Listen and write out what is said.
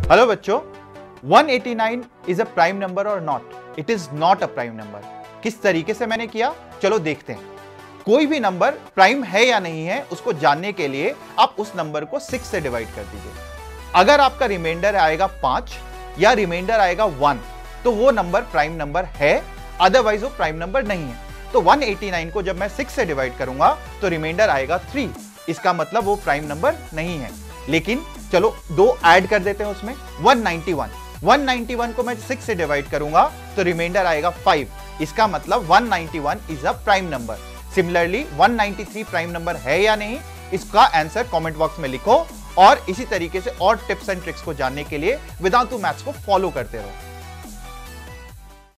Hello बच्चों, 189 is a prime number और not? It is not a prime number. किस तरीके से मैंने किया, चलो देखते हैं। कोई भी नंबर प्राइम है या नहीं है उसको जानने के लिए आप उस नंबर को 6 से डिवाइड कर दीजिए। अगर आपका रिमाइंडर आएगा 5 या रिमाइंडर आएगा 1 तो वो नंबर प्राइम नंबर है, अदरवाइज वो प्राइम नंबर नहीं है। तो 189 को जब मैं 6 से डिवाइड करूंगा तो रिमाइंडर आएगा 3, इसका मतलब वो प्राइम नंबर नहीं है। लेकिन चलो 2 ऐड कर देते हैं उसमें, 191 को मैं 6 से डिवाइड करूंगा तो रिमाइंडर आएगा 5, इसका मतलब 191 is a prime number. Similarly 193 prime number है या नहीं, इसका आंसर कमेंट बॉक्स में लिखो और इसी तरीके से और टिप्स एंड ट्रिक्स को जानने के लिए वेदांतु मैथ्स को फॉलो करते रहो।